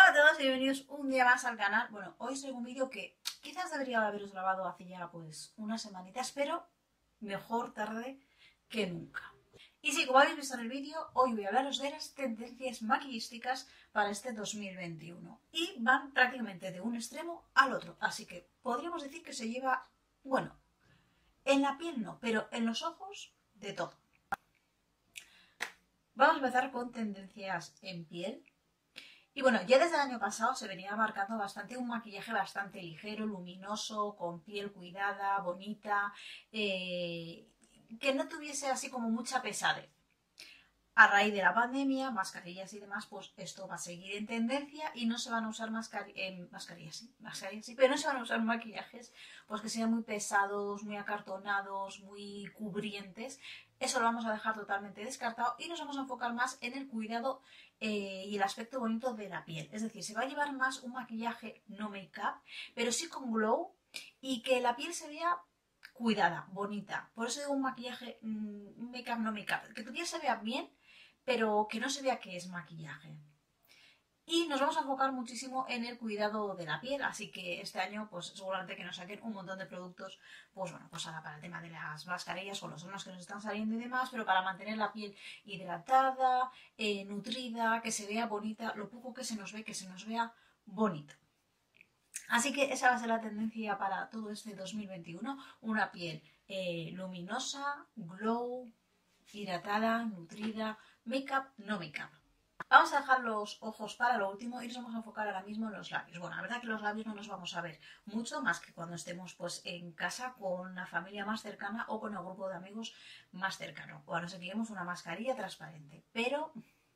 Hola a todos y bienvenidos un día más al canal. Bueno, hoy os traigo un vídeo que quizás debería haberos grabado hace ya pues unas semanitas, pero mejor tarde que nunca. Y sí, como habéis visto en el vídeo, hoy voy a hablaros de las tendencias maquillísticas para este 2021. Y van prácticamente de un extremo al otro, así que podríamos decir que se lleva, bueno, en la piel no, pero en los ojos de todo. Vamos a empezar con tendencias en piel. Y bueno, ya desde el año pasado se venía marcando bastante un maquillaje bastante ligero, luminoso, con piel cuidada, bonita, que no tuviese así como mucha pesadez. A raíz de la pandemia, mascarillas y demás, pues esto va a seguir en tendencia y no se van a usar mascarillas, sí, pero no se van a usar maquillajes pues que sean muy pesados, muy acartonados, muy cubrientes. Eso lo vamos a dejar totalmente descartado y nos vamos a enfocar más en el cuidado y el aspecto bonito de la piel. Es decir, se va a llevar más un maquillaje no make-up, pero sí con glow y que la piel se vea cuidada, bonita. Por eso digo un maquillaje make-up no make-up. Que tu piel se vea bien, pero que no se vea que es maquillaje. Y nos vamos a enfocar muchísimo en el cuidado de la piel, así que este año pues seguramente que nos saquen un montón de productos, pues bueno, pues ahora para el tema de las mascarillas o los tonos que nos están saliendo y demás, pero para mantener la piel hidratada, nutrida, que se vea bonita, lo poco que se nos ve, que se nos vea bonito. Así que esa va a ser la tendencia para todo este 2021, una piel luminosa, glow, hidratada, nutrida, make-up, no make-up. Vamos a dejar los ojos para lo último y nos vamos a enfocar ahora mismo en los labios. Bueno, la verdad que los labios no nos vamos a ver mucho más que cuando estemos pues en casa con la familia más cercana o con el grupo de amigos más cercano. O a no ser que llevemos una mascarilla transparente, pero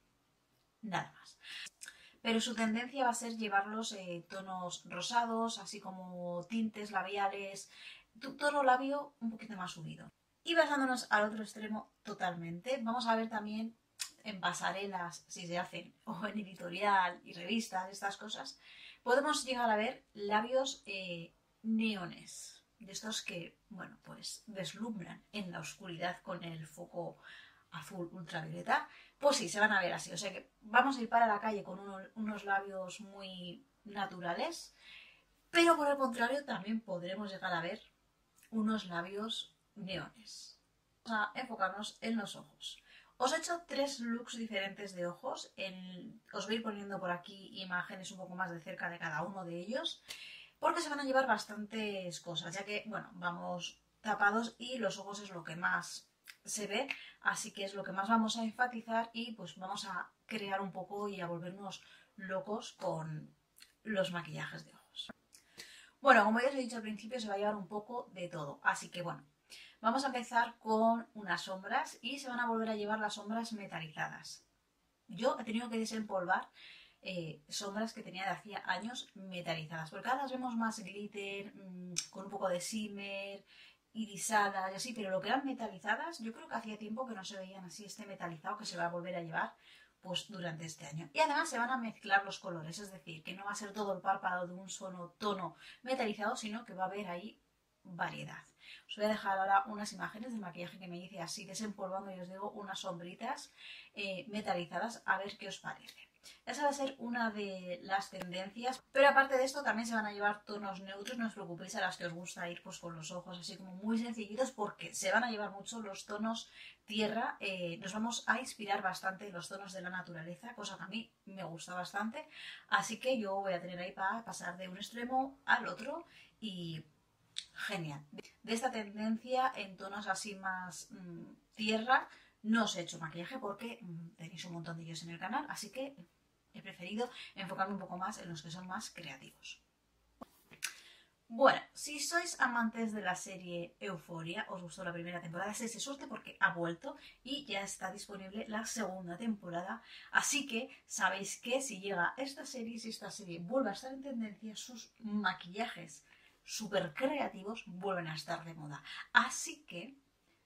nada más. Pero su tendencia va a ser llevarlos tonos rosados, así como tintes labiales, tono labio un poquito más subido. Y pasándonos al otro extremo totalmente, vamos a ver también en pasarelas, si se hacen, o en editorial y revistas, estas cosas, podemos llegar a ver labios neones, de estos que, bueno, pues deslumbran en la oscuridad con el foco azul ultravioleta. Pues sí, se van a ver así, o sea que vamos a ir para la calle con unos labios muy naturales, pero por el contrario también podremos llegar a ver unos labios neones. Vamos a enfocarnos en los ojos. Os he hecho 3 looks diferentes de ojos. Os voy a ir poniendo por aquí imágenes un poco más de cerca de cada uno de ellos, porque se van a llevar bastantes cosas, ya que, bueno, vamos tapados y los ojos es lo que más se ve, así que es lo que más vamos a enfatizar y pues vamos a crear un poco y a volvernos locos con los maquillajes de ojos. Bueno, como ya os he dicho al principio, se va a llevar un poco de todo, así que bueno, vamos a empezar con unas sombras y se van a volver a llevar las sombras metalizadas. Yo he tenido que desempolvar sombras que tenía de hacía años metalizadas, porque cada vez vemos más glitter, con un poco de shimmer, irisadas y así, pero lo que eran metalizadas, yo creo que hacía tiempo que no se veían así este metalizado que se va a volver a llevar pues durante este año. Y además se van a mezclar los colores, es decir, que no va a ser todo el párpado de un solo tono metalizado, sino que va a haber ahí variedad. Os voy a dejar ahora unas imágenes del maquillaje que me hice así desempolvando y os digo unas sombritas metalizadas, a ver qué os parece. Esa va a ser una de las tendencias, pero aparte de esto también se van a llevar tonos neutros, no os preocupéis a las que os gusta ir pues con los ojos así como muy sencillitos, porque se van a llevar mucho los tonos tierra, nos vamos a inspirar bastante en los tonos de la naturaleza, cosa que a mí me gusta bastante, así que yo voy a tener ahí para pasar de un extremo al otro y genial. De esta tendencia en tonos así más tierra no os he hecho maquillaje porque tenéis un montón de ellos en el canal, así que he preferido enfocarme un poco más en los que son más creativos. Bueno, si sois amantes de la serie Euphoria, os gustó la primera temporada, se suerte porque ha vuelto y ya está disponible la segunda temporada, así que sabéis que si llega esta serie, si esta serie vuelve a estar en tendencia, sus maquillajes súper creativos vuelven a estar de moda. Así que,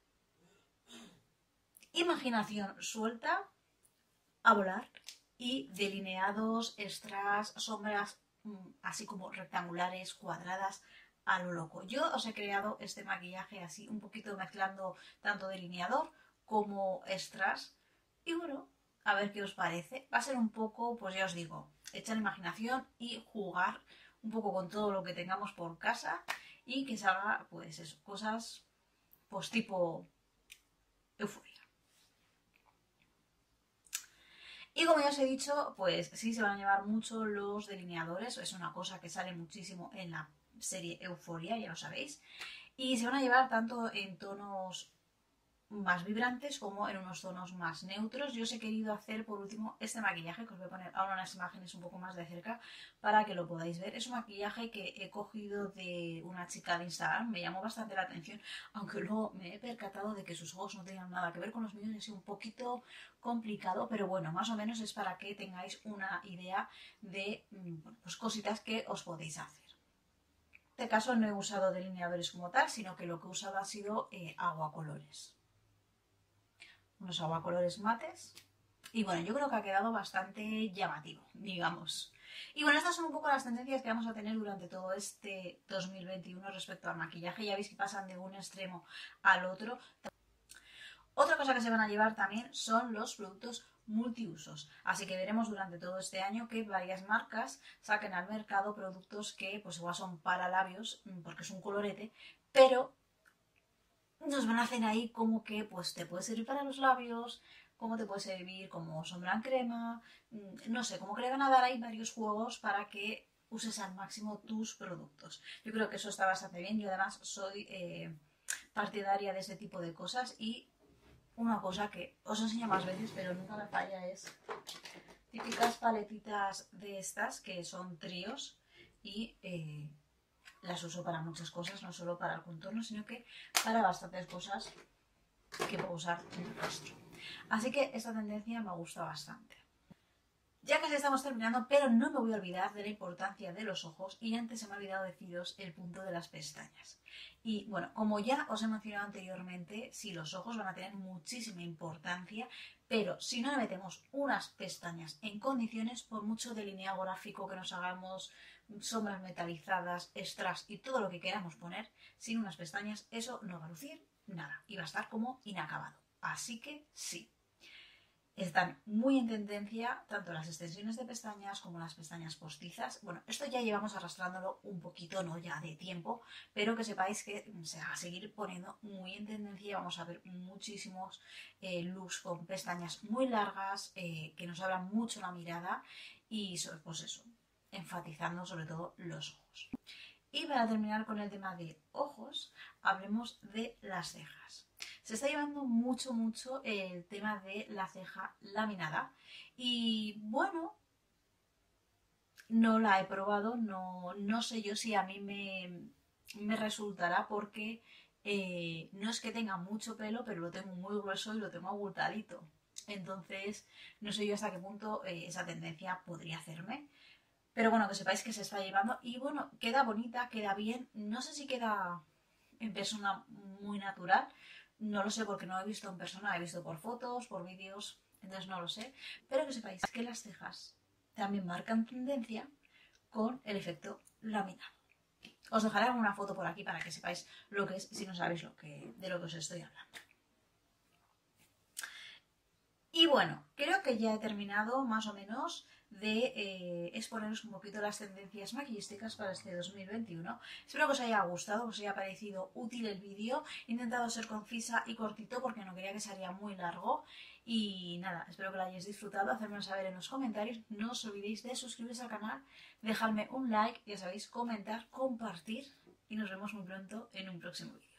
imaginación suelta, a volar y delineados, extras, sombras así como rectangulares, cuadradas, a lo loco. Yo os he creado este maquillaje así, un poquito mezclando tanto delineador como extras y bueno, a ver qué os parece. Va a ser un poco, pues ya os digo, echar imaginación y jugar un poco con todo lo que tengamos por casa y que salga, pues eso, cosas pues tipo euforia. Y como ya os he dicho, pues sí se van a llevar mucho los delineadores, es una cosa que sale muchísimo en la serie Euforia, ya lo sabéis. Y se van a llevar tanto en tonos más vibrantes como en unos tonos más neutros. Yo os he querido hacer por último este maquillaje, que os voy a poner ahora unas imágenes un poco más de cerca para que lo podáis ver. Es un maquillaje que he cogido de una chica de Instagram, me llamó bastante la atención, aunque luego me he percatado de que sus ojos no tenían nada que ver con los míos y ha sido un poquito complicado, pero bueno, más o menos es para que tengáis una idea de pues cositas que os podéis hacer. En este caso no he usado delineadores como tal, sino que lo que he usado ha sido aguacolores. Unos aguacolores mates. Y bueno, yo creo que ha quedado bastante llamativo, digamos. Y bueno, estas son un poco las tendencias que vamos a tener durante todo este 2021 respecto al maquillaje. Ya veis que pasan de un extremo al otro. Otra cosa que se van a llevar también son los productos multiusos. Así que veremos durante todo este año que varias marcas saquen al mercado productos que pues igual son para labios, porque es un colorete, pero nos van a hacer ahí como que pues te puede servir para los labios, como te puede servir como sombra en crema, no sé, como que le van a dar ahí varios juegos para que uses al máximo tus productos. Yo creo que eso está bastante bien. Yo además soy partidaria de ese tipo de cosas y una cosa que os enseño más veces pero nunca me falla es típicas paletitas de estas que son tríos y las uso para muchas cosas, no solo para el contorno, sino que para bastantes cosas que puedo usar en el rostro. Así que esta tendencia me gusta bastante. Ya casi estamos terminando, pero no me voy a olvidar de la importancia de los ojos y antes se me ha olvidado deciros el punto de las pestañas. Y bueno, como ya os he mencionado anteriormente, sí, los ojos van a tener muchísima importancia, pero si no le metemos unas pestañas en condiciones, por mucho delineado gráfico que nos hagamos, sombras metalizadas, extras y todo lo que queramos poner, sin unas pestañas eso no va a lucir nada y va a estar como inacabado. Así que sí. Están muy en tendencia tanto las extensiones de pestañas como las pestañas postizas. Bueno, esto ya llevamos arrastrándolo un poquito, no ya de tiempo, pero que sepáis que se va a seguir poniendo muy en tendencia. Vamos a ver muchísimos looks con pestañas muy largas que nos abran mucho la mirada y pues eso, enfatizando sobre todo los ojos. Y para terminar con el tema de ojos, hablemos de las cejas. Se está llevando mucho el tema de la ceja laminada y bueno, no la he probado, no sé yo si a mí me resultará porque no es que tenga mucho pelo, pero lo tengo muy grueso y lo tengo abultadito. Entonces, no sé yo hasta qué punto esa tendencia podría hacerme. Pero bueno, que sepáis que se está llevando y bueno, queda bonita, queda bien. No sé si queda en persona muy natural. No lo sé porque no lo he visto en persona, he visto por fotos, por vídeos, entonces no lo sé. Pero que sepáis que las cejas también marcan tendencia con el efecto laminado. Os dejaré alguna foto por aquí para que sepáis lo que es si no sabéis de lo que os estoy hablando. Y bueno, creo que ya he terminado más o menos de exponeros un poquito las tendencias maquillísticas para este 2021. Espero que os haya gustado, que os haya parecido útil el vídeo. He intentado ser concisa y cortito porque no quería que saliera muy largo. Y nada, espero que lo hayáis disfrutado, hacérmelo saber en los comentarios. No os olvidéis de suscribiros al canal, dejarme un like, ya sabéis, comentar, compartir y nos vemos muy pronto en un próximo vídeo.